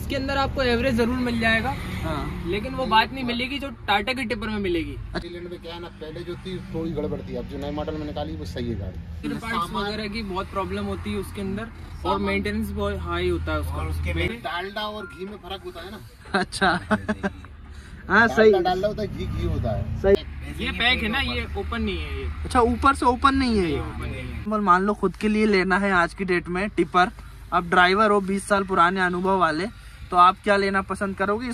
इसके अंदर आपको एवरेज जरूर मिल जाएगा, हाँ। लेकिन वो बात नहीं मिलेगी जो टाटा की टिपर में मिलेगी। न्यूजीलैंड में क्या है ना, पहले जो थी थोड़ी गड़बड़ थी, अब जो नए मॉडल में निकाली वो सही है गाड़ी। पार्ट्स वगैरह की बहुत प्रॉब्लम होती है उसके अंदर, और मेंटेनेंस बहुत हाई होता है उसका। और उसके डालडा और घी में फर्क होता है ना। अच्छा हाँ सही, डालडा होता है, घी होता है। सही। ये पैक है ना, ये ओपन नहीं है ये। अच्छा, ऊपर से ओपन नहीं है ये। ओपन नहीं है। मान लो खुद के लिए लेना है आज की डेट में टिपर, आप ड्राइवर हो 20 साल पुराने अनुभव वाले, तो आप क्या लेना पसंद करोगे?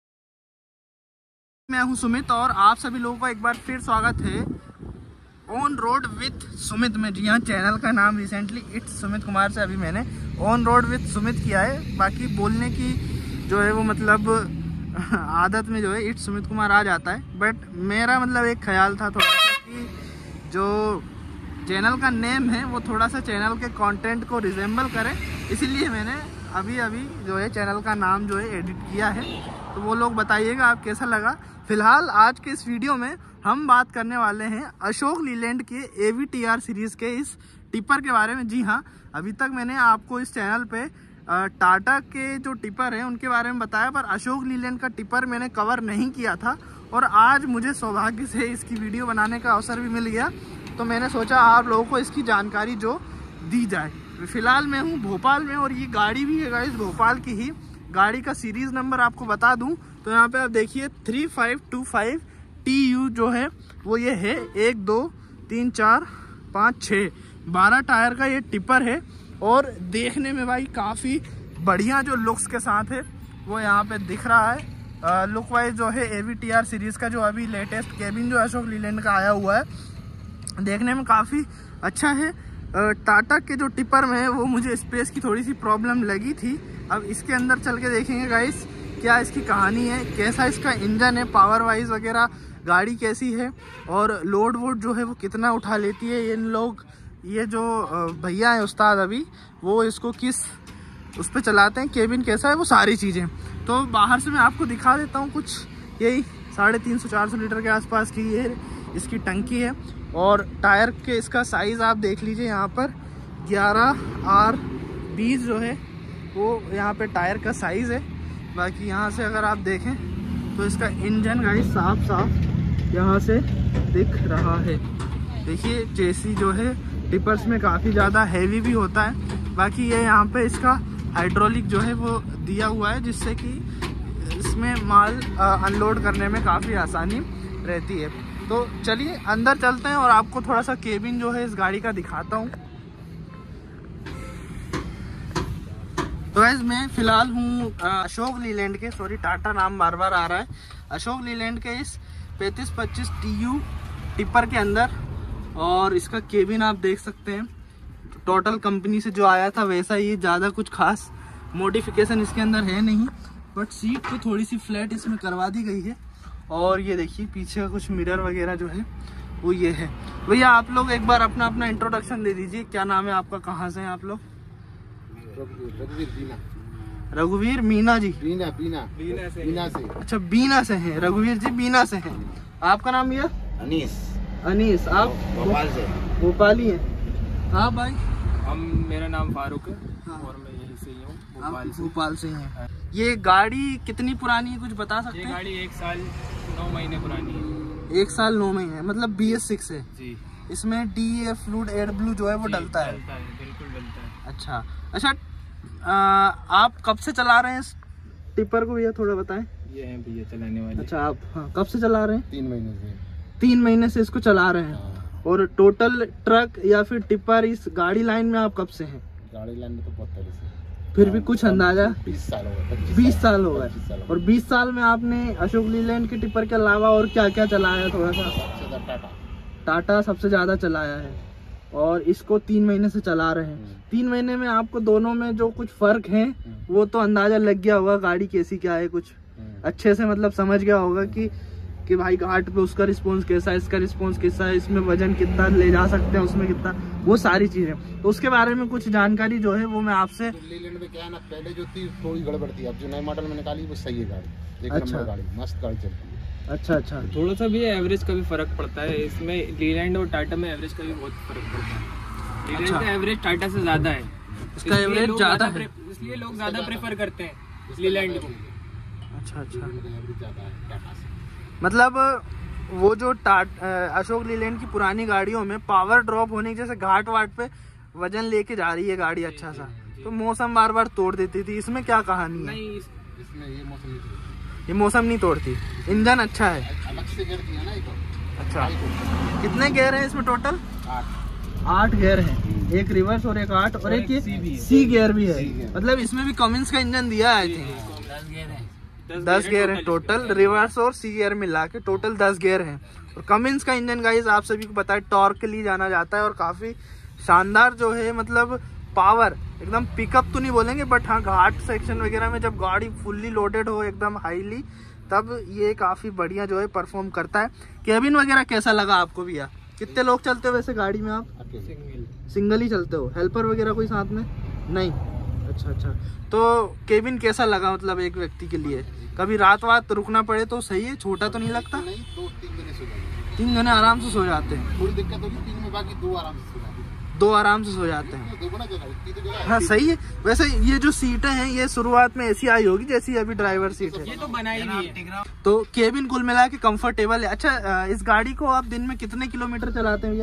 मैं हूं सुमित और आप सभी लोगों का एक बार फिर स्वागत है ऑन रोड विथ सुमित में। जी हाँ, चैनल का नाम रिसेंटली इट्स सुमित कुमार से अभी मैंने ऑन रोड विथ सुमित किया है। बाकी बोलने की जो है वो मतलब आदत में जो है इट्स सुमित कुमार आ जाता है, बट मेरा मतलब एक ख्याल था थोड़ा सा कि जो चैनल का नेम है वो थोड़ा सा चैनल के कंटेंट को रिजेंबल करे, इसीलिए मैंने अभी जो है चैनल का नाम जो है एडिट किया है। तो वो लोग बताइएगा आप कैसा लगा। फिलहाल आज के इस वीडियो में हम बात करने वाले हैं अशोक लीलैंड के AVTR सीरीज़ के इस टिपर के बारे में। जी हाँ, अभी तक मैंने आपको इस चैनल पे टाटा के जो टिपर हैं उनके बारे में बताया, पर अशोक लीलैंड का टिपर मैंने कवर नहीं किया था, और आज मुझे सौभाग्य से इसकी वीडियो बनाने का अवसर भी मिल गया, तो मैंने सोचा आप लोगों को इसकी जानकारी जो दी जाए। फिलहाल मैं हूँ भोपाल में, और ये गाड़ी भी है गाइस भोपाल की ही। गाड़ी का सीरीज़ नंबर आपको बता दूं तो यहाँ पे आप देखिए 3525 TU जो है वो ये है। 1 2 3 4 5 6 12 टायर का ये टिपर है, और देखने में भाई काफ़ी बढ़िया जो लुक्स के साथ है वो यहाँ पे दिख रहा है। लुक वाइज जो है AVTR सीरीज़ का जो अभी लेटेस्ट केबिन जो अशोक लीलैंड का आया हुआ है, देखने में काफ़ी अच्छा है। टाटा के जो टिपर में है वो मुझे स्पेस की थोड़ी सी प्रॉब्लम लगी थी। अब इसके अंदर चल के देखेंगे गाइस क्या इसकी कहानी है, कैसा इसका इंजन है, पावर वाइज वगैरह गाड़ी कैसी है, और लोड वोड जो है वो कितना उठा लेती है। इन लोग ये जो भैया हैं उस्ताद अभी, वो इसको किस उस पर चलाते हैं, केबिन कैसा है, वो सारी चीज़ें। तो बाहर से मैं आपको दिखा देता हूँ कुछ। यही 350-400 लीटर के आसपास की ये इसकी टंकी है, और टायर के इसका साइज़ आप देख लीजिए यहाँ पर 11R20 जो है वो यहाँ पे टायर का साइज़ है। बाकी यहाँ से अगर आप देखें तो इसका इंजन गाइस साफ यहाँ से दिख रहा है। देखिए चेसी जो है टिपर्स में काफ़ी ज़्यादा हैवी भी होता है। बाकी ये यहाँ पे इसका हाइड्रोलिक जो है वो दिया हुआ है, जिससे कि इसमें माल अनलोड करने में काफ़ी आसानी रहती है। तो चलिए अंदर चलते हैं और आपको थोड़ा सा केबिन जो है इस गाड़ी का दिखाता हूँ। तो गाइस मैं फ़िलहाल हूँ अशोक लीलैंड के, सॉरी टाटा नाम बार बार आ रहा है, अशोक लीलैंड के इस 3525 TU टिपर के अंदर, और इसका केबिन आप देख सकते हैं टोटल कंपनी से जो आया था वैसा ही, ज़्यादा कुछ खास मॉडिफिकेशन इसके अंदर है नहीं, बट सीट तो थोड़ी सी फ्लैट इसमें करवा दी गई है। और ये देखिए पीछे का कुछ मिरर वगैरह जो है वो ये है। भैया आप लोग एक बार अपना इंट्रोडक्शन दे दीजिए, क्या नाम है आपका, कहाँ से हैं आप लोग? रघुवीर मीना जी। बीना से। अच्छा बीना से हैं रघुवीर जी, बीना से हैं। आपका नाम भैया? अनीस। आप भोपाली हैं? हाँ भाई मेरा नाम फारूक है। हाँ। और मैं यहीं से ही हूँ, भोपाल से ही हैं। ये गाड़ी कितनी पुरानी है, कुछ बता सकते हैं? ये गाड़ी 1 साल 9 महीने पुरानी है। 1 साल 9 महीने, मतलब BS6 है जी। इसमें DEF फ्लूइड एडब्लू जो है वो डलता है। बिल्कुल डलता है। अच्छा आप कब से चला रहे हैं इस टिपर को भैया, थोड़ा बताएं। ये हैं भैया चलाने वाले। अच्छा आप कब से चला रहे हैं? 3 महीने से। 3 महीने से इसको चला रहे हैं। हाँ। और टोटल ट्रक या फिर टिपर इस गाड़ी लाइन में आप कब से हैं? गाड़ी लाइन में तो बहुत पहले से। फिर भी कुछ अंदाजा? 20 साल हो गए। 20 साल हो गए। और 20 साल में आपने अशोक लीलैंड के टिपर के अलावा और क्या क्या चलाया है? थोड़ा सा। टाटा सबसे ज्यादा चलाया है, और इसको 3 महीने से चला रहे हैं। 3 महीने में आपको दोनों में जो कुछ फर्क है वो तो अंदाजा लग गया होगा, गाड़ी कैसी क्या है, कुछ अच्छे से मतलब समझ गया होगा कि भाई घाट पे उसका रिस्पांस कैसा है, इसका रिस्पांस कैसा है, इसमें वजन कितना ले जा सकते हैं, उसमें कितना, वो सारी चीजें। तो उसके बारे में कुछ जानकारी जो है वो मैं आपसे। लीलैंड में क्या है ना, पहले जो थी थोड़ी गड़बड़ थी, अब जो नए मॉडल में निकाली वो सही है गाड़ी। एक नंबर गाड़ी, मस्त गाड़ी चलती है। अच्छा थोड़ा सा भी एवरेज का भी फर्क पड़ता है इसमें। लीलैंड और टाटा में एवरेज का भी बहुत फर्क पड़ता है। लीलैंड का एवरेज टाटा से ज्यादा है, इसका एवरेज ज्यादा है, इसलिए लोग ज्यादा प्रेफर करते हैं। लीलैंड को। अच्छा अच्छा, एवरेज ज़्यादा है टाटा से। मतलब वो जो अशोक लीलैंड की पुरानी गाड़ियों में पावर ड्रॉप होने की, जैसे घाट वाट पे वजन लेके जा रही है गाड़ी अच्छा सा, तो मौसम बार बार तोड़ देती थी, इसमें क्या कहानी है? नहीं, इसमें ये मौसम नहीं तोड़ती। ये मौसम नहीं तोड़ती, इंजन अच्छा है। अलग से गियर दिया ना इसको। अच्छा, कितने गियर हैं इसमें टोटल? 8 गियर हैं, एक रिवर्स और एक 8 और एक ये सी गियर भी है। मतलब इसमें भी कमिंस का इंजन दिया है आई थिंक। 10 गियर है टोटल, रिवर्स और सी गियर मिला के टोटल 10 गियर हैं। और कमिंस का इंजन गाइस आप सभी को पता है टॉर्क के लिए जाना जाता है और काफी शानदार जो है, मतलब पावर एकदम पिकअप तो नहीं बोलेंगे बट हाँ घाट सेक्शन वगैरह में जब गाड़ी फुल्ली लोडेड हो एकदम हाईली, तब ये काफी बढ़िया जो है परफॉर्म करता है। केबिन वगैरह कैसा लगा आपको भैया? कितने लोग चलते हो वैसे गाड़ी में आप? सिंगल ही चलते हो, हेल्पर वगैरह कोई साथ में नहीं? अच्छा अच्छा, तो केबिन कैसा लगा मतलब एक व्यक्ति के लिए? कभी रात वात रुकना पड़े तो सही है, छोटा तो नहीं लगता? नहीं, 2-3 जने सो जाते। 3 जने आराम से सो जाते हैं? थोड़ी दिक्कत होगी 3 में, बाकी 2 आराम से सो जाते हैं। 2 आराम से सो जाते हैं। देखो ना जगह, इतनी तो जगह है। हाँ सही है। वैसे ये जो सीटें हैं ये शुरुआत में ऐसी आई होगी जैसी अभी ड्राइवर सीट है, ये तो बनाई भी है। तो केबिन कुल मिला के कंफर्टेबल है। अच्छा, इस गाड़ी को आप दिन में कितने किलोमीटर चलाते हैं भैया?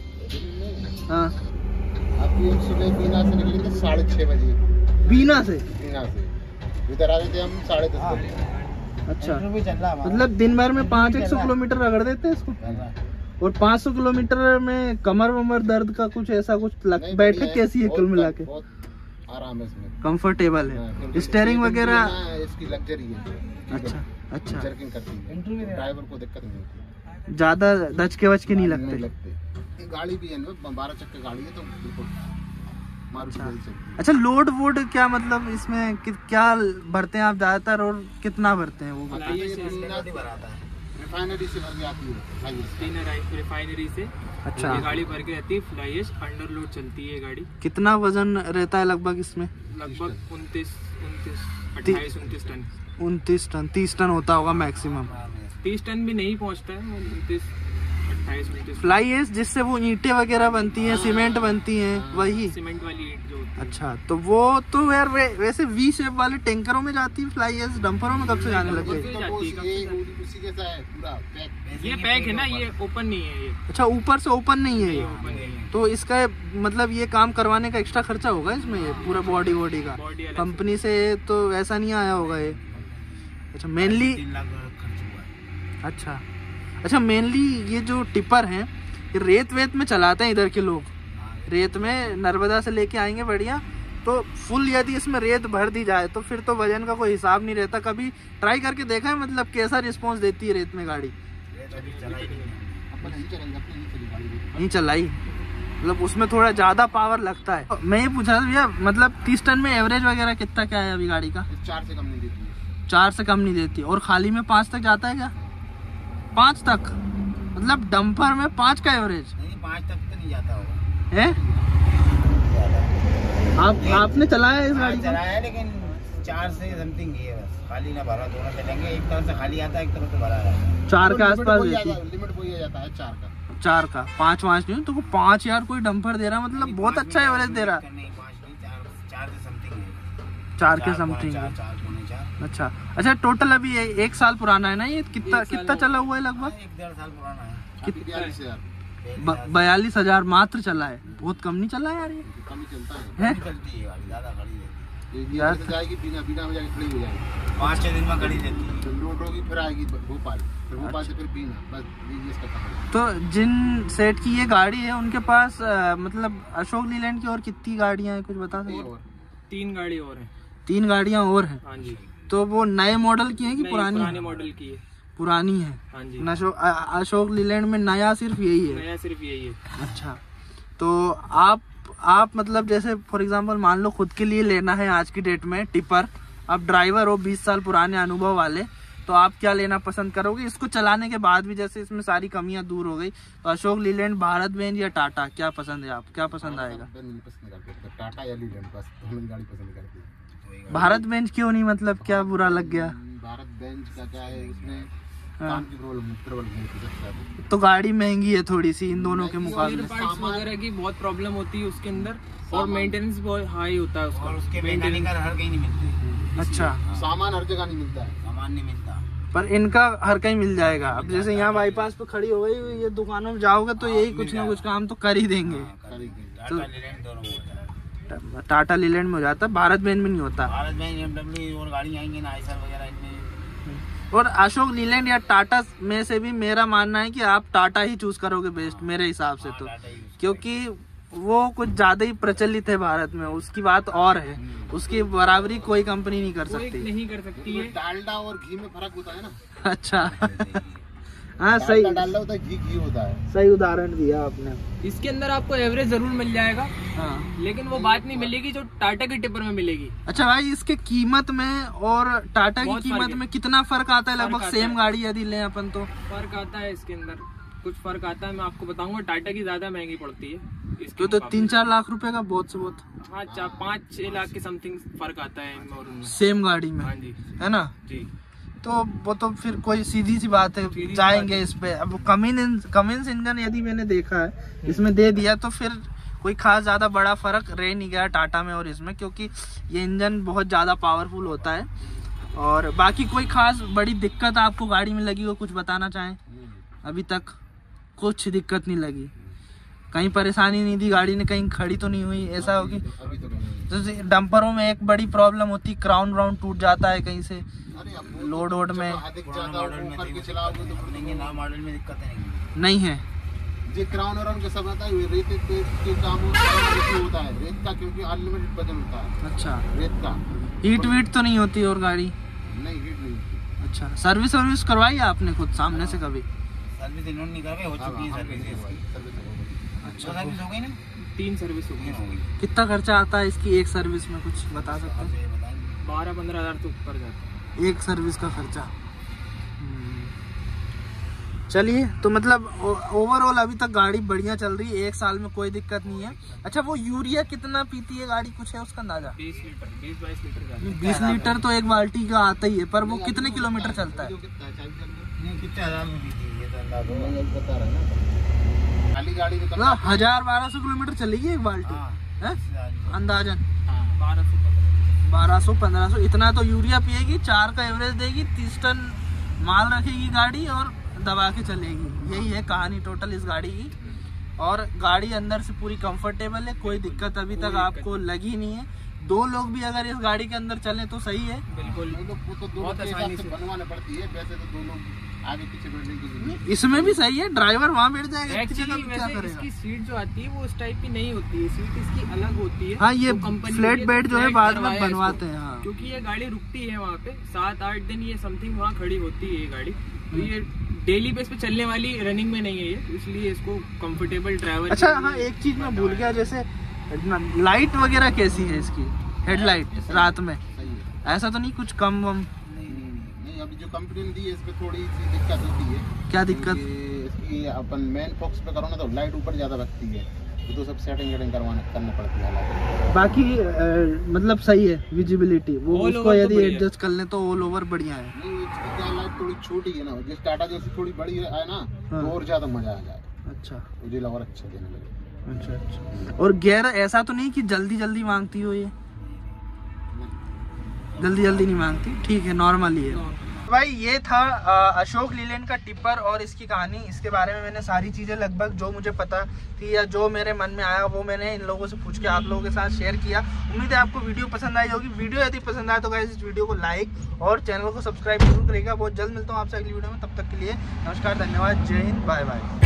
हाँ, अभी हम सुबह बीना से निकले थे 6:30 बजे। बीना से? बीना से इधर आ गए थे हम 10:30 बजे। अच्छा, मतलब दिन भर में 500 किलोमीटर रगड़ देते हैं इसको? और 500 किलोमीटर में कमर वमर दर्द का कुछ ऐसा कुछ बैठक कैसी है कुल मिला के? बहुत आराम है इसमें, कंफर्टेबल है। स्टेयरिंग वगैरह इसकी लग्जरी है। अच्छा अच्छा, जर्किंग करती है, ड्राइवर को दिक्कत नहीं होती, ज्यादा दचके वचके नहीं लगते। ये गाड़ी भी है ना 12 चक्के गाड़ी है, तो बिल्कुल मारुति जल्दी चलती है। अच्छा, लोड वोड क्या मतलब इसमें क्या भरते हैं आप ज्यादातर और कितना भरते हैं वो बता? रिफाइनरी से भर के आती है, रिफाइनरी से। अच्छा, ये गाड़ी भर के रहती है, फ्लाईएस्ट अंडर लोड चलती है गाड़ी। कितना वजन रहता है लगभग इसमें? लगभग 28-29 टन। 29 टन, 30 टन होता होगा मैक्सिमम। 30 टन भी नहीं पहुंचता है, 28-29। फ्लाई एश जिससे वो ईंटें वगैरह बनती हैं, सीमेंट बनती हैं, वही सीमेंट वाली ईंट जो होती है। अच्छा, तो वो तो यार वैसे वी शेप वाले टैंकरों में जाती है फ्लाई एश, डंपरों में कब से जाने लग गई? उसी जैसा है पूरा पैक। ये पैक है ना, ये ओपन नहीं है ये। अच्छा, ऊपर से ओपन नहीं है ये? ओपन नहीं है। तो इसका मतलब ये काम करवाने का एक्स्ट्रा खर्चा होगा इसमें, ये पूरा बॉडी का कंपनी से तो ऐसा नहीं आया होगा ये? अच्छा, मेनली अच्छा मेनली ये जो टिपर हैं ये रेत वेत में चलाते हैं इधर के लोग, रेत में नर्मदा से लेके आएंगे बढ़िया, तो फुल यदि इसमें रेत भर दी जाए तो फिर तो वजन का कोई हिसाब नहीं रहता। कभी ट्राई करके देखा है मतलब कैसा रिस्पांस देती है रेत में गाड़ी? नहीं चलाई, मतलब उसमें थोड़ा ज्यादा पावर लगता है। मैं ये पूछ रहा था भैया, मतलब 30 टन में एवरेज वगैरह कितना क्या है अभी गाड़ी का? 4 से कम नहीं देती है। 4 से कम नहीं देती, और खाली में 5 तक जाता है क्या? 5 तक, मतलब डंपर में 5 का एवरेज? नहीं, 5 तक तो नहीं जाता होगा है। आपने चलाया इस गाड़ी को? चलाया है, लेकिन 4 से समथिंग ही है बस, खाली ना भरा, दोनों चलेंगे, एक तरफ से खाली आता है, एक तरफ से भरा है। 4 के आसपास देती है, लिमिट वही आ जाता है 4 का। 4 का, 5 नहीं तो 5 यार कोई डंपर दे रहा, मतलब बहुत अच्छा एवरेज दे रहा। नहीं, 5 नहीं, 4 से समथिंग है। 4 के समथिंग। 4 अच्छा टोटल अभी 1 साल पुराना है ना ये? कितना चला हुआ है लगभग? 1-1.5 साल पुराना है। 42,000 मात्र चला है, बहुत कम नहीं चला यार ये? कम ही चलता है? चलती है गाड़ी, ज्यादा खड़ी रहती है। ये जाएगी बिना में जाके खड़ी हो जाएगी, 5-6 दिन में खड़ी रहती है। तो लोड होगी, फिर आएगी भोपाल, फिर भोपाल से फिर बीना, बस ये इसका काम है। तो जिन सेट की ये गाड़ी है उनके पास मतलब अशोक लीलैंड की और कितनी गाड़ियां हैं कुछ बता सकते? 3 गाड़ी और है। 3 गाड़ियां और हैं? हाँ जी। तो वो नए मॉडल की हैं कि पुरानी? पुराने मॉडल की है। पुरानी है। हाँ जी। अशोक लीलैंड में नया सिर्फ यही है? नया सिर्फ यही है। अच्छा, तो आप मतलब जैसे फॉर एग्जांपल मान लो खुद के लिए लेना है आज की डेट में टिपर, आप ड्राइवर हो 20 साल पुराने अनुभव वाले, तो आप क्या लेना पसंद करोगे इसको चलाने के बाद भी? जैसे इसमें सारी कमियां दूर हो गई, तो अशोक लीलैंड, भारत बेंज या टाटा, क्या पसंद है? आप क्या पसंद आएगा? टाटा या लीलैंड, बस दोनों गाड़ी पसंद करते हैं। भारत बेंच क्यों नहीं, मतलब क्या बुरा लग गया? भारत बेंच का क्या है, इसमें काम की प्रॉब्लम है, तो गाड़ी महंगी है थोड़ी सी इन दोनों के मुकाबले। पार्ट्स वगैरह की बहुत प्रॉब्लम होती है उसके अंदर, और मेंटेनेंस बहुत हाई होता है उसका। और उसके मैकेनिकल हर कहीं नहीं मिलते। अच्छा, सामान हर जगह नहीं मिलता है, सामान नहीं मिलता। पर इनका हर कहीं मिल जाएगा। अब जैसे यहाँ बाईपास पे खड़ी हो गई, ये दुकानों में जाओगे तो यही कुछ ना कुछ काम तो कर ही देंगे। टाटा लीलैंड दोनों में होता है। टाटा लीलैंड में हो जाता है, भारत बेन में नहीं होता। भारत में BMW और गाड़ी आएंगी ना, आइसर वगैरह इनमें। और अशोक लीलैंड या टाटा में से भी मेरा मानना है कि आप टाटा ही चूज करोगे बेस्ट, मेरे हिसाब से तो, क्योंकि वो कुछ ज्यादा ही प्रचलित है भारत में, उसकी बात और है, उसकी बराबरी कोई कंपनी नहीं कर सकती। नहीं कर सकती है। डालडा और घी में फर्क होता है ना। अच्छा हाँ सही, डालडा होता है, घी होता है। सही उदाहरण दिया आपने। इसके अंदर आपको एवरेज जरूर मिल जाएगा, हाँ, लेकिन वो बात नहीं मिलेगी जो टाटा की टिपर में मिलेगी। अच्छा भाई, इसके कीमत में और टाटा की बहुत कीमत फर्क है। में कितना फर्क आता है? लगभग आता सेम है। गाड़ी यदि लें अपन तो फर्क आता है इसके अंदर, कुछ फर्क आता है। मैं आपको बताऊंगा, टाटा की ज्यादा महंगी पड़ती है इसके तो मुकाबले। 3-4 लाख रुपए का बहुत से बहुत हाँ, 5-6 लाख के समथिंग फर्क आता है इनमें और उनमें। सेम गाड़ी में, हाँ जी, है ना? जी। तो वो तो फिर कोई सीधी सी बात है, सीधी सी जाएंगे बात है। इस पे। अब कमिंस इंजन यदि मैंने देखा है इसमें दे दिया, तो फिर कोई खास ज्यादा बड़ा फर्क रह नहीं गया टाटा में और इसमें, क्योंकि ये इंजन बहुत ज्यादा पावरफुल होता है। और बाकी कोई खास बड़ी दिक्कत आपको गाड़ी में लगी हो, कुछ बताना चाहें? अभी तक कुछ दिक्कत नहीं लगी, कहीं परेशानी नहीं दी गाड़ी ने, कहीं खड़ी तो नहीं हुई ऐसा होगी? अभी तो नहीं। जैसे डंपरों में एक बड़ी प्रॉब्लम होती, क्राउन व्राउन टूट जाता है कहीं से, अरे अब वो लोड वोड में अधिक ज्यादा ऊपर के चलाओगे तो फिर नहीं, नया मॉडल में दिक्कत नहीं। नहीं है। ये क्राउन और उनके सब आता है, रेत के काम होता है, रेत का, क्योंकि अनलिमिटेड वजन होता है अच्छा, रेत का। हीट वीट तो नहीं होती और गाड़ी? नहीं, हीट नहीं होती। अच्छा, सर्विस करवाई है आपने खुद सामने से कभी? सर्विस इन्होंने नहीं करवाई, हो चुकी है सर्विस। अच्छा, सर्विस हो गई ना, 3 सर्विस हो 3 हो गई। गई। कितना खर्चा आता है इसकी एक सर्विस में, कुछ बता सकते हैं? ये बताएंगे। 12-15 हज़ार तो ऊपर जाता है एक सर्विस का खर्चा। चलिए, तो मतलब ओवरऑल अभी तक गाड़ी बढ़िया चल रही है, 1 साल में कोई दिक्कत नहीं है। अच्छा, वो यूरिया कितना पीती है गाड़ी, कुछ है उसका अंदाजा? 20 लीटर 20-22 लीटर जाता है। 20 लीटर तो एक बाल्टी का आता ही है, पर वो कितने किलोमीटर चलता है? नहीं, कितने हजार में पीती है ये तो अंदाज हो। मैं बता रहा ना, खाली गाड़ी में 1000-1200 किलोमीटर चलेगी एक बाल्टी है अंदाजन। 1200-1500 इतना तो यूरिया पिएगी, 4 का एवरेज देगी, 30 टन माल रखेगी गाड़ी और दबा के चलेगी। यही है कहानी टोटल इस गाड़ी की। और गाड़ी अंदर से पूरी कंफर्टेबल है, कोई दिक्कत अभी तक आपको लगी नहीं है। 2 लोग भी अगर इस गाड़ी के अंदर चलें तो सही है। बिल्कुल, तो बहुत आसानी से बनवाने पड़ती है, वैसे तो 2 लोग आगे पीछे बैठने के लिए। इसमें भी सही है, ड्राइवर वहाँ बैठ जाएगा, एक्चुअली क्या वैसे करेगा? इसकी सीट जो आती है वो उस टाइप की नहीं होती है, सीट इसकी अलग होती है। हाँ, ये तो कंपनी फ्लैट ने बेड जो है फ्लैट बाद में करवाया है बनवाते इसको, हैं। हाँ, क्योंकि ये गाड़ी रुकती है वहाँ पे 7-8 दिन ये समथिंग वहाँ खड़ी होती है ये गाड़ी। तो ये डेली बेस पे चलने वाली रनिंग में नहीं है ये, इसलिए इसको कंफर्टेबल ड्राइवर। अच्छा हाँ, एक चीज मैं भूल गया, जैसे लाइट वगैरह कैसी है इसकी, हेडलाइट रात में? सही है। ऐसा तो नहीं कुछ कम वम? नहीं, अभी जो कंपनी ने दी है इसमें थोड़ी सी दिक्कत होती है। क्या दिक्कत? इसकी अपन मेन फोकस पे करो ना तो लाइट ऊपर ज्यादा रखती है, तो सब सेटिंग करनी पड़ती है हालांकि। बाकी मतलब सही है विजिबिलिटी, वो All उसको over तो यदि बढ़िया है। एडजस्ट कर ले तो ऑल ओवर बढ़िया है। नहीं, इसकी क्या लाइट थोड़ी छोटी है ना, जिस टाटा जैसी थोड़ी बड़ी है ना, हाँ। तो और ज्यादा मजा आ जाएगा। अच्छा मुझे लगा अच्छा देने लगे। अच्छा। और गियर ऐसा तो नहीं कि जल्दी जल्दी मांगती हो ये? जल्दी नहीं मांगती, ठीक है, नॉर्मल ही है। भाई ये था अशोक लीलैंड का टिपर और इसकी कहानी। इसके बारे में मैंने सारी चीज़ें लगभग जो मुझे पता थी या जो मेरे मन में आया वो मैंने इन लोगों से पूछ के आप लोगों के साथ शेयर किया। उम्मीद है आपको वीडियो पसंद आई होगी। वीडियो यदि पसंद आए तो गाइस इस वीडियो को लाइक और चैनल को सब्सक्राइब जरूर करेगा। बहुत जल्द मिलता हूँ आपसे अगली वीडियो में, तब तक के लिए नमस्कार, धन्यवाद, जय हिंद, बाय बाय।